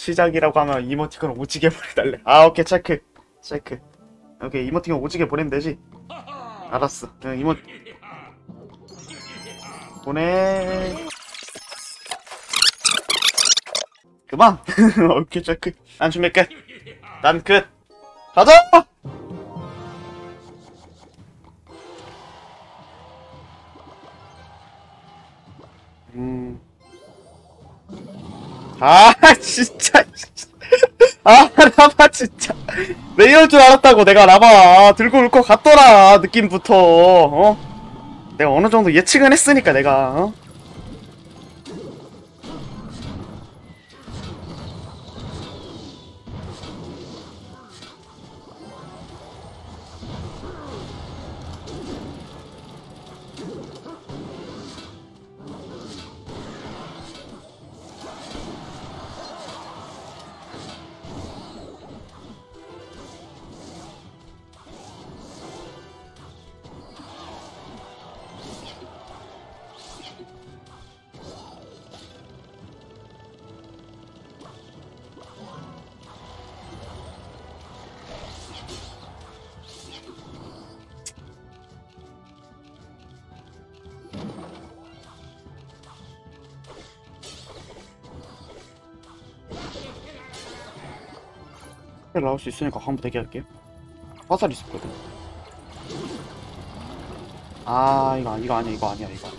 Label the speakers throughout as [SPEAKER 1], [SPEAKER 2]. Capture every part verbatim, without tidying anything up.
[SPEAKER 1] 시작이라고 하면 이모티콘을 오지게 보내달래. 아 오케이 체크 체크. 오케이 이모티콘 오지게 보내면 되지. 알았어. 응, 이모 보내. 그만. 오케이 체크. 난 준비 끝. 난 끝. 가자. 음. 아 진짜. 아 라바 진짜. 내 이럴 줄 알았다고. 내가 라바 들고 올 것 같더라 느낌부터. 어? 내가 어느 정도 예측은 했으니까 내가. 어? 나올 수 있으니까 한번 대기할게요. 화살 있었거든. 아 이거 이거 아니야 이거 아니야 이거.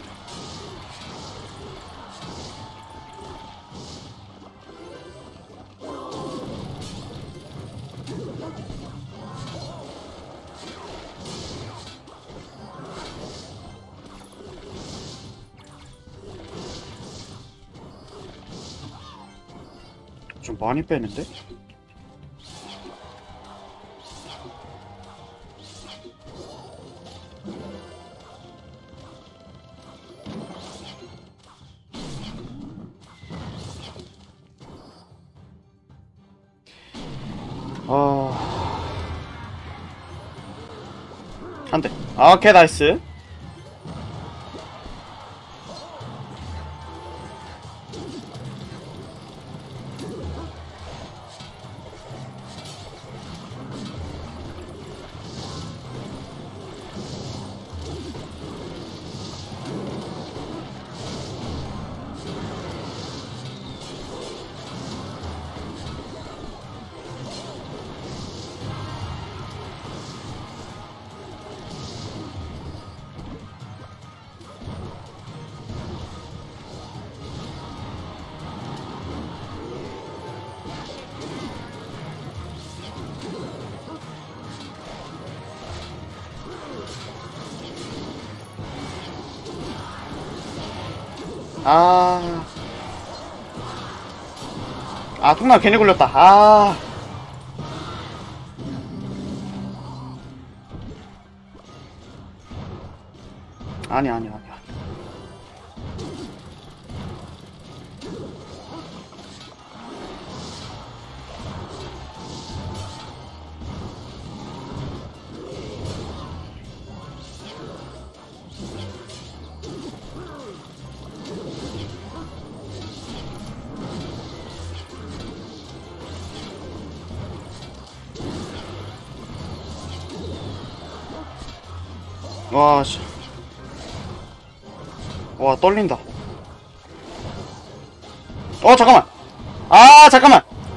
[SPEAKER 1] 좀 많이 빼는데? 아... 한 대. 아, 오케이, 나이스. 아... 아, 통나 괜히 굴렸다. 아... 아니, 아니, 아니. 와, 씨. 와, 떨린다. 어, 잠깐만. 아, 잠깐만.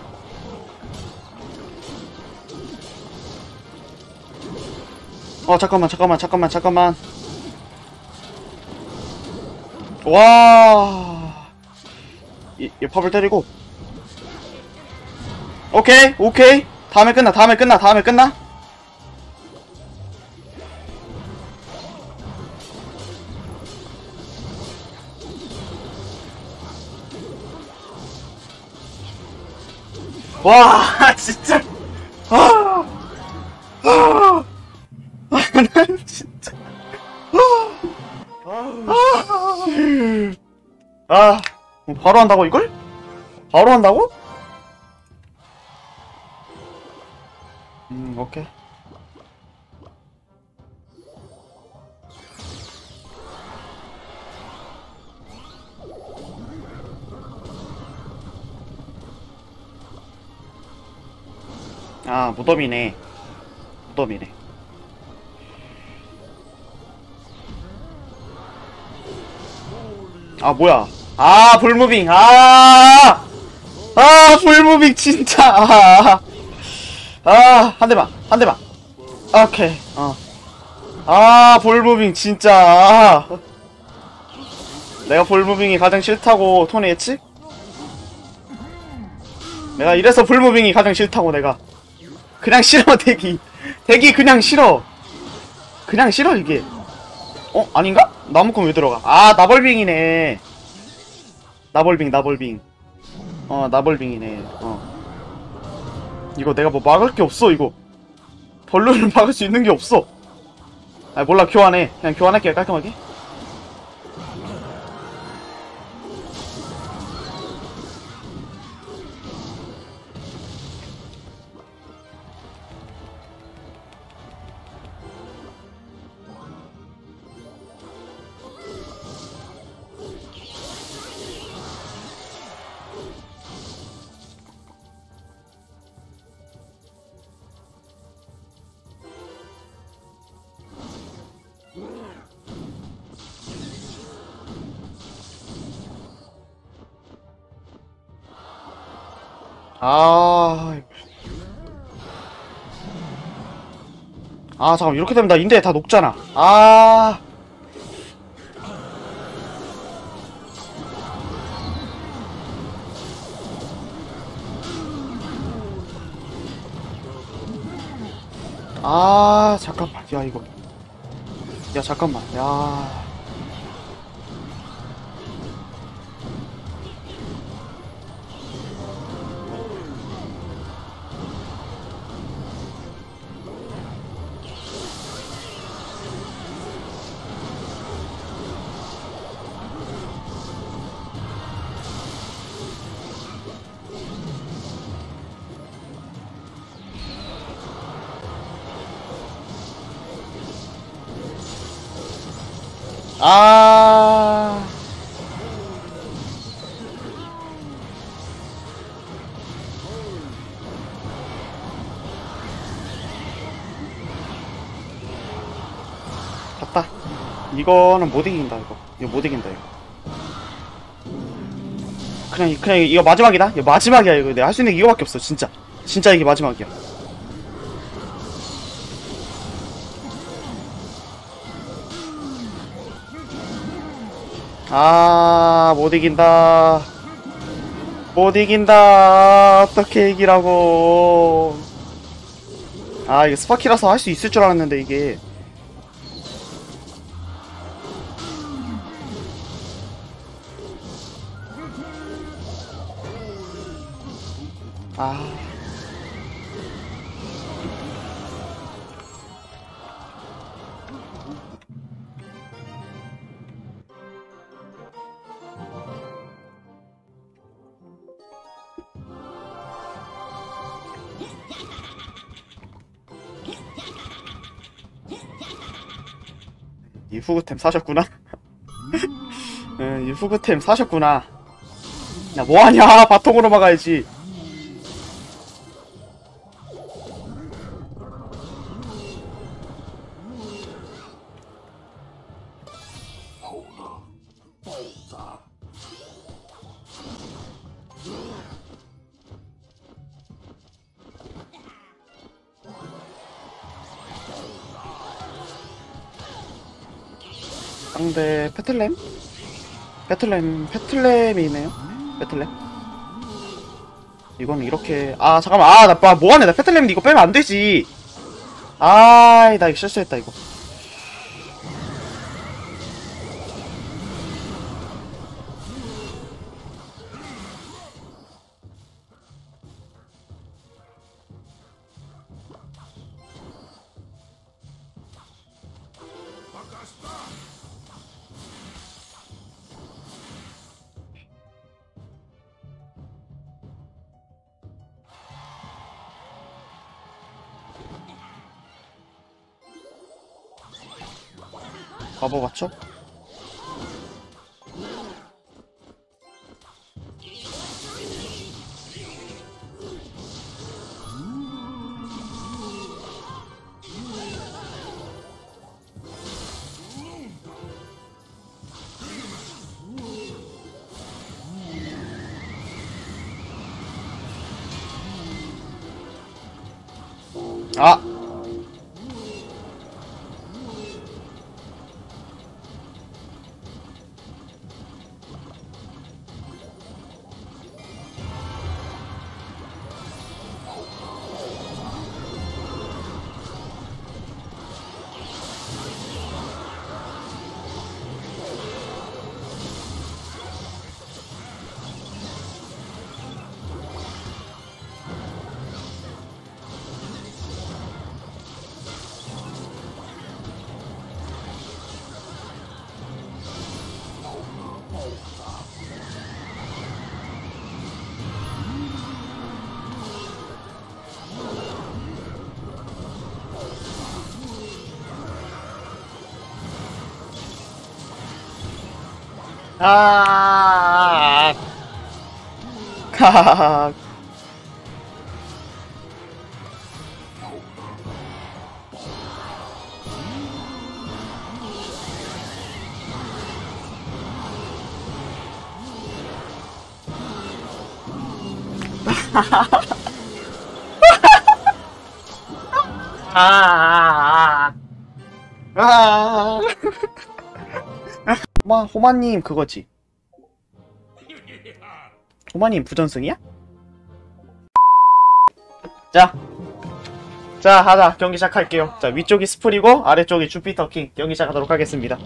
[SPEAKER 1] 어, 잠깐만, 잠깐만, 잠깐만, 잠깐만. 와. 이, 이 팝을 때리고. 오케이, 오케이. 다음에 끝나, 다음에 끝나, 다음에 끝나. 와, 진짜. 아, 아, 아, 난 진짜. 아, 아, 바로 한다고 이걸? 바로 한다고? 음, 오케이. 아, 무덤이네. 무덤이네. 아, 뭐야. 아, 불무빙. 아! 아, 불무빙, 진짜. 아, 아, 한 대만. 한 대만. 오케이. 어. 아, 볼무빙, 진짜. 아. 내가 볼무빙이 가장 싫다고, 톤의 예측? 내가 이래서 볼무빙이 가장 싫다고, 내가. 그냥 싫어, 대기. 대기 그냥 싫어. 그냥 싫어, 이게. 어? 아닌가? 나무꾼 왜 들어가? 아, 나벌빙이네. 나벌빙, 나벌빙. 어, 나벌빙이네. 어. 이거 내가 뭐 막을 게 없어, 이거. 벌룬을 막을 수 있는 게 없어. 아, 몰라, 교환해. 그냥 교환할게, 깔끔하게. 아, 아, 잠깐, 이렇게 되면 나 인대 다 녹잖아. 아, 아, 잠깐만. 야, 이거. 야, 잠깐만. 야. 아. 갔다. 이거는 못 이긴다, 이거. 이거 못 이긴다, 이거. 그냥, 그냥 이거 마지막이다? 이거 마지막이야, 이거. 내가 할 수 있는 게 이거밖에 없어, 진짜. 진짜 이게 마지막이야. 아, 못 이긴다. 못 이긴다. 어떻게 이기라고. 아, 이게 스파키라서 할 수 있을 줄 알았는데, 이게. 아. 이 후그템 사셨구나? 응, 이 후그템 사셨구나. 야, 뭐하냐? 바통으로 막아야지. 상대 페틀렘? 페틀렘, 페틀렘이네요? 페틀렘? 이건 이렇게, 아, 잠깐만, 아, 나, 아, 뭐하네, 나 페틀렘인데 이거 빼면 안 되지. 아이, 나 이거 실수했다, 이거. 바보 맞죠? 아 아, 각. 아, 아, 아. 호마, 호마님 그거지. 호마님 부전승이야? 자, 자 하자. 경기 시작할게요. 자, 위쪽이 스프리고 아래쪽이 주피터 킹. 경기 시작하도록 하겠습니다.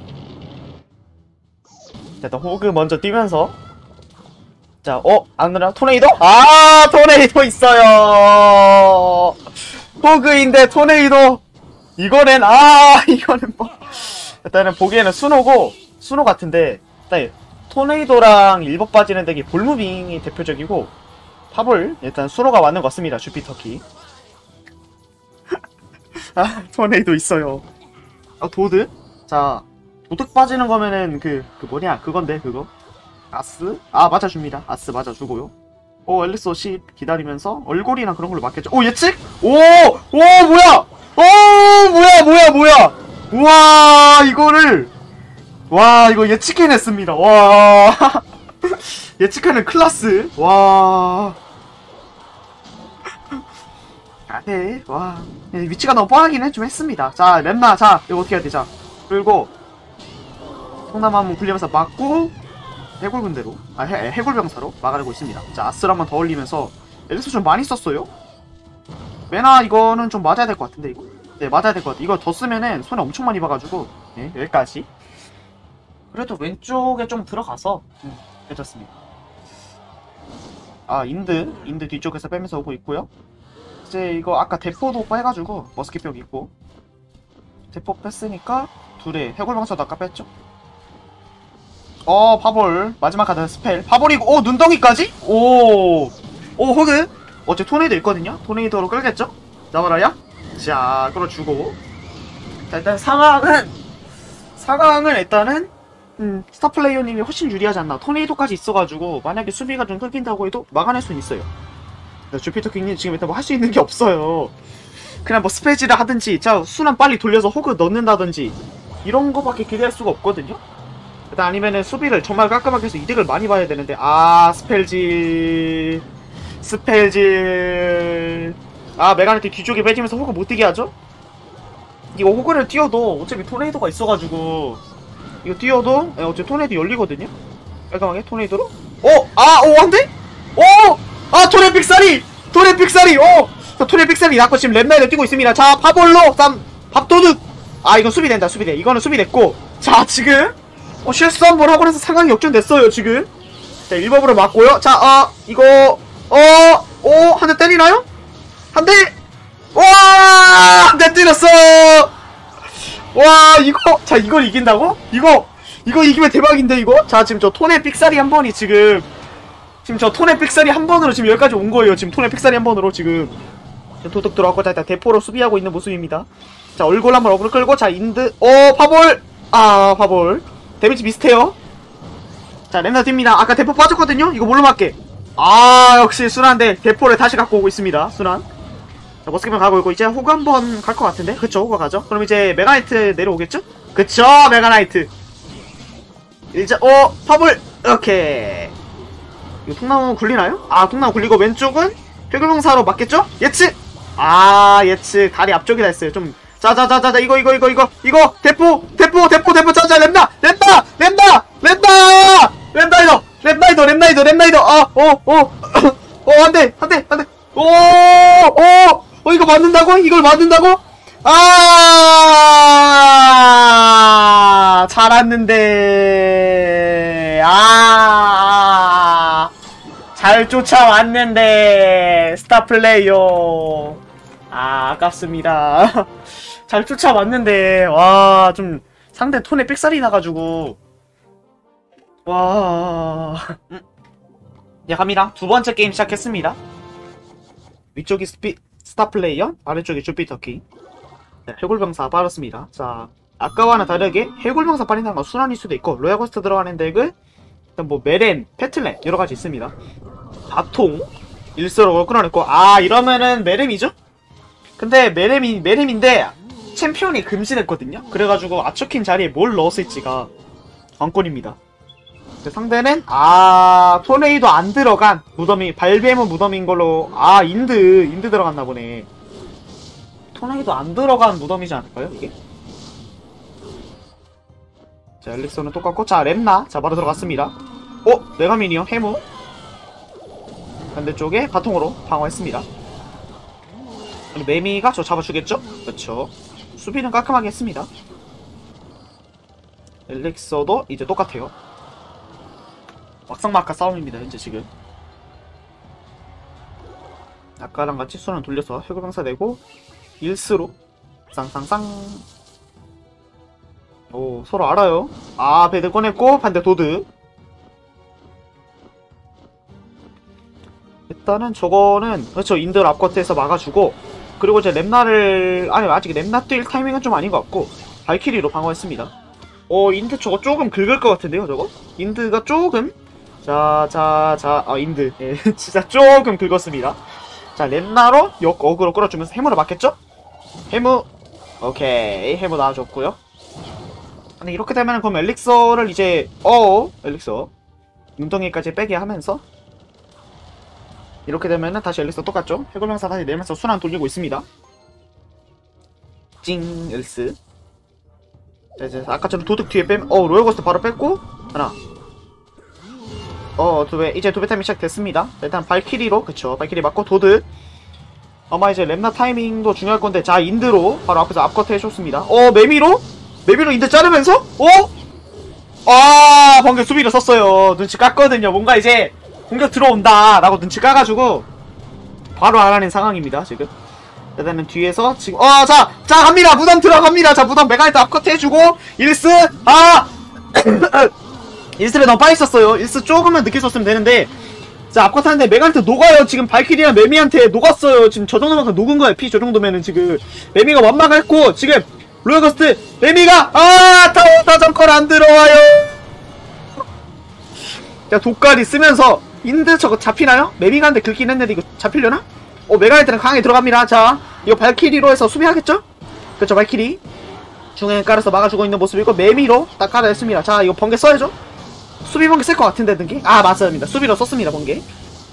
[SPEAKER 1] 자, 일단 호그 먼저 뛰면서, 자, 어? 안느라 토네이도? 아, 토네이도 있어요. 호그인데 토네이도. 이거는 아 이거는 뭐 일단은 보기에는 순호고, 순호 같은데 일단 토네이도랑 일법 빠지는 덱이 볼무빙이 대표적이고, 파볼 일단 순호가 맞는 것 같습니다. 주피터키. 아, 토네이도 있어요. 아, 도드? 자, 도둑 빠지는 거면은 그, 그 뭐냐 그건데 그거 아스? 아, 맞아줍니다. 아스 맞아주고요. 오, 앨리스 십 기다리면서 얼굴이나 그런 걸로 맞겠죠. 오, 예측? 오! 오, 뭐야! 오, 뭐야 뭐야 뭐야! 우와, 이거를 와, 이거 예측해냈습니다. 와. 예측하는 클라스. 와. 아, 네. 와. 위치가 너무 뻔하긴 좀 했습니다. 자, 렘나. 자, 이거 어떻게 해야 돼? 자, 끌고 성남 한번 굴리면서 막고 해골군대로, 아, 해, 해골병사로 막아내고 있습니다. 자, 아스를 한번 더 올리면서 앨리스 좀 많이 썼어요. 메나 이거는 좀 맞아야 될 것 같은데, 이거. 네, 맞아야 될 것 같아. 이거 더 쓰면은 손에 엄청 많이 봐가지고. 네, 여기까지. 그래도 왼쪽에 좀 들어가서 음, 괜찮습니다. 아, 인드 인드 뒤쪽에서 빼면서 오고 있고요. 이제 이거 아까 대포도 빼가지고 머스킷병 있고, 대포 뺐으니까 둘에 해골방사도 아까 뺐죠. 어, 파볼 마지막 카드 스펠 파볼이고, 오, 눈덩이까지? 오, 오, 호그 어째 토네이도 있거든요. 토네이도로 끌겠죠. 나와라야. 자, 끌어주고. 자, 일단 상황은 상황은 일단은 음, 스타플레이어님이 훨씬 유리하지 않나. 토네이도까지 있어가지고 만약에 수비가 좀 끊긴다고 해도 막아낼 수는 있어요. 주피터 킹님 지금 일단 뭐 할 수 있는 게 없어요. 그냥 뭐 스페지를 하든지, 자, 순환 빨리 돌려서 호그 넣는다든지 이런 거밖에 기대할 수가 없거든요. 일단 아니면은 수비를 정말 깔끔하게 해서 이득을 많이 봐야 되는데, 아, 스펠질 스펠질 아, 메가네트 뒤쪽에 빼지면서 호그 못 뛰게 하죠? 이거 호그를 띄워도 어차피 토네이도가 있어가지고, 이거 띄워도 예, 어차피 토네이도 열리거든요? 깔끔하게 토네이도로? 어! 아! 오! 안 돼? 오! 아! 토네 픽사리! 토네 픽사리! 오! 자, 토네 픽사리 낳고 지금 랩라이더 뛰고 있습니다. 자, 파볼로! 쌈! 밥도둑! 아, 이건 수비된다, 수비돼. 이거는 수비됐고. 자, 지금 어, 실수 한번 하고 나서 상황이 역전됐어요, 지금. 자, 일 법으로 맞고요. 자, 아, 이거 어! 오! 한 대 때리나요? 한 대! 와! 한 대 때렸어! 와, 이거, 자, 이걸 이긴다고? 이거, 이거 이기면 대박인데, 이거? 자, 지금 저 톤의 삑사리 한 번이 지금, 지금 저 톤의 삑사리 한 번으로 지금 여기까지 온 거예요. 지금 톤의 삑사리 한 번으로 지금. 도둑 들어왔고, 자, 일단 대포로 수비하고 있는 모습입니다. 자, 얼굴 한번 어그로 끌고, 자, 인드, 어, 파볼! 아, 파볼. 데미지 비슷해요. 자, 렌더 뜁니다. 아까 대포 빠졌거든요? 이거 뭘로 맞게? 아, 역시 순한데, 대포를 다시 갖고 오고 있습니다. 순한. 자, 머스켓만 가고 있고, 이제 호그 한번 갈 것 같은데? 그쵸, 호그 가죠? 그럼 이제 메가나이트 내려오겠죠? 그쵸, 메가나이트. 이제, 어, 파볼! 오케이. 이거 통나무 굴리나요? 아, 통나무 굴리고, 왼쪽은 해골병사로 맞겠죠? 예측! 아 예측 다리 앞쪽이다 했어요. 좀 자자자자자 이거 이거 이거 이거 이거 대포 대포 대포 대포 자자 랩나 랩나 랩나 랩나 랩나이더 랩나이더 랩나이더 랩나이더 아어어어 안돼 안돼 안돼 오오 어 이거 맞는다고 이걸 맞는다고 아 잘 왔는데 아 잘 쫓아왔는데 스타 플레이어 아 아깝습니다. 잘 쫓아왔는데 와 좀 상대 톤에 삑살이 나가지고 와 음. 야 갑니다. 두 번째 게임 시작했습니다. 위쪽이 스피, 스타 플레이어 아래쪽이 주피터키. 네, 해골병사 빠졌습니다. 자 아까와는 다르게 해골병사 빠진다는 건 순환일 수도 있고 로얄고스트 들어가는 덱은 일단 뭐 메렌, 페틀렌 여러가지 있습니다. 바통 일서로 끌어냈고 아 이러면은 메렘이죠? 근데 메렘이 메렘인데 챔피언이 금지됐거든요? 그래가지고 아초킨 자리에 뭘 넣었을지가 관건입니다. 상대는 아 토네이도 안 들어간 무덤이 발베모 무덤인 걸로 아 인드 인드 들어갔나 보네. 토네이도 안 들어간 무덤이지 않을까요 이게? 자 엘릭서는 똑같고 자 렘나 자 바로 들어갔습니다. 어? 메가미니언 해무 반대쪽에 바통으로 방어했습니다. 매미가 저 잡아주겠죠? 그렇죠. 수비는 깔끔하게 했습니다. 엘릭서도 이제 똑같아요. 막상막하 싸움입니다 현재 지금. 아까랑 같이 수는 돌려서 해골병사 내고 일스로 쌍쌍쌍. 오 서로 알아요. 아 배드 꺼냈고 반대 도드. 일단은 저거는 그렇죠 인들 앞겉에서 막아주고 그리고 이제 렘나를 아니 아직 렘나 뛸 타이밍은 좀 아닌 것 같고 발키리로 방어했습니다. 어 인드 저거 조금 긁을 것 같은데요 저거? 인드가 조금 자 자 자 아 인드 예, 진짜 조금 긁었습니다. 자 렘나로 역 어그로 끌어주면서 해무를 맞겠죠? 해무 오케이 해무 나와줬고요. 근데 이렇게 되면은 그럼 엘릭서를 이제 어 엘릭서 눈덩이까지 빼게 하면서 이렇게 되면은 다시 엘릭서 똑같죠? 해골병사 다시 내면서 순환 돌리고 있습니다. 찡 엘스. 자 이제 아까처럼 도둑 뒤에 빼면 어 로얄고스트 바로 뺐고 하나 어 두배 이제 두배 타이밍 시작됐습니다. 일단 발키리로 그쵸 발키리 맞고 도드. 아마 이제 렘나 타이밍도 중요할 건데 자 인드로 바로 앞에서 앞커트 해줬습니다. 어 매미로 매미로 인드 자르면서 어? 아 방금 수비를 썼어요. 눈치 깠거든요. 뭔가 이제 공격 들어온다 라고 눈치 까가지고 바로 알아낸 상황입니다 지금. 일단은 뒤에서 지금 어 자 자 갑니다. 무덤 들어갑니다. 자 무덤 메가이트 앞커트 해주고 일스 아 일스를 너무 빨리 썼어요. 일스 조금만 늦게 썼으면 되는데 자 앞커트 하는데 메가이트 녹아요. 지금 발키리랑 매미한테 녹았어요. 지금 저 정도만큼 녹은 거예요. 피 저 정도면은 지금 매미가 완막했고 지금 로얄고스트 매미가 아 타워 타점컬 안 들어와요. 자 독가리 쓰면서 인드 저거 잡히나요? 매미가한테 긁긴 했는데 이거 잡히려나? 어 메가이트는 강하게 들어갑니다. 자 이거 발키리로 해서 수비하겠죠? 그렇죠 발키리 중앙에 깔아서 막아주고 있는 모습이고 매미로 딱 깔아냈습니다. 자 이거 번개 써야죠? 수비 번개 쓸 것 같은데 등기? 아 맞습니다. 수비로 썼습니다 번개.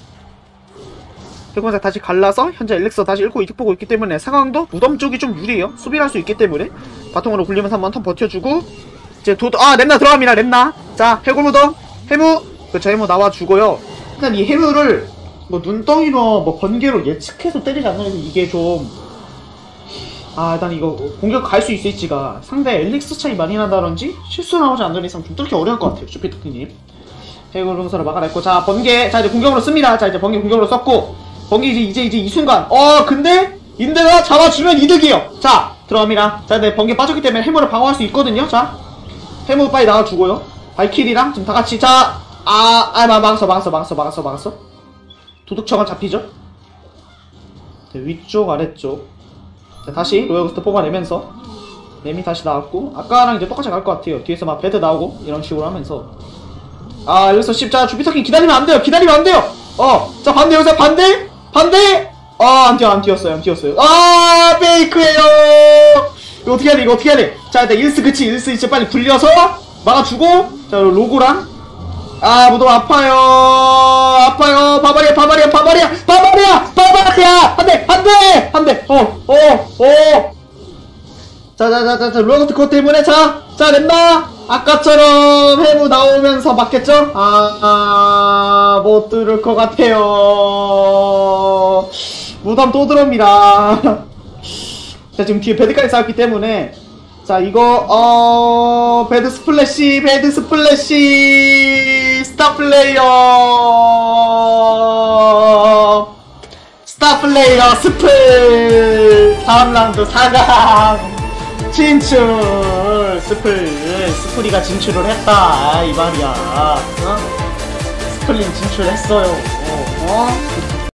[SPEAKER 1] 해골병사 다시 갈라서 현재 엘릭서 다시 읽고 이득 보고 있기 때문에 상황도 무덤 쪽이 좀 유리해요. 수비를 할 수 있기 때문에 바통으로 굴리면서 한번 턴 버텨주고 이제 도도 아 렘나 들어갑니다. 렘나 자 해골무덤 해무 그쵸 해무 나와주고요. 일단 이 해무를 뭐 눈덩이로 뭐 번개로 예측해서 때리지 않으면 이게 좀 아 일단 이거 공격 갈 수 있을지가 상대 엘릭스 차이 많이 나다든지 실수 나오지 않는 이상 좀 뚫기 어려울 것 같아요 주피터키님. 해골병사를 막아냈고 자 번개 자 이제 공격으로 씁니다. 자 이제 번개 공격으로 썼고 번개 이제 이제 이제 이 순간 어 근데 인드가 잡아주면 이득이에요. 자 들어갑니다. 자 근데 번개 빠졌기 때문에 해무를 방어할 수 있거든요. 자 해무 빨리 나와주고요. 발키리랑 지금 다같이 자 아, 아, 막았어, 막았어, 막았어, 막았어, 막았어. 도둑처럼 잡히죠? 네, 위쪽, 아래쪽. 자, 다시 로얄고스트 뽑아내면서 매미 다시 나왔고 아까랑 이제 똑같이 갈 것 같아요. 뒤에서 막 배드 나오고 이런 식으로 하면서 아 여기서 십 자 주피터킹 기다리면 안 돼요. 기다리면 안 돼요. 어, 자 반대 여기서 반대, 반대. 아, 안 뛰어, 안 뛰었어요, 안 뛰었어요. 아, 페이크예요. 이거 어떻게 해야 돼? 이거 어떻게 해야 돼? 자, 일단 일스 그치, 일스 이제 빨리 굴려서 막아주고 자 로고랑
[SPEAKER 2] 아, 무덤 아파요. 아파요. 바바리아, 바바리아, 바바리아, 바바리아, 바바리아. 한 대, 한 대, 한 대. 어, 어, 어. 자, 자, 자, 자, 자, 로버트 그것 때문에 자, 자, 냈나? 아까처럼 해무 나오면서 맞겠죠? 아, 아, 못 들을 것 같아요. 무덤 또 들어옵니다. 자, 지금 뒤에 배드까지 쌓였기 때문에 자, 이거 어 배드 스플래시, 배드 스플래시, 스타 플레이어, 스타 플레이어 스플. 다음 라운드 사 강 진출. 스플, 스플이가 진출을 했다 이 말이야. 어? 스플린 진출했어요. 어? 어?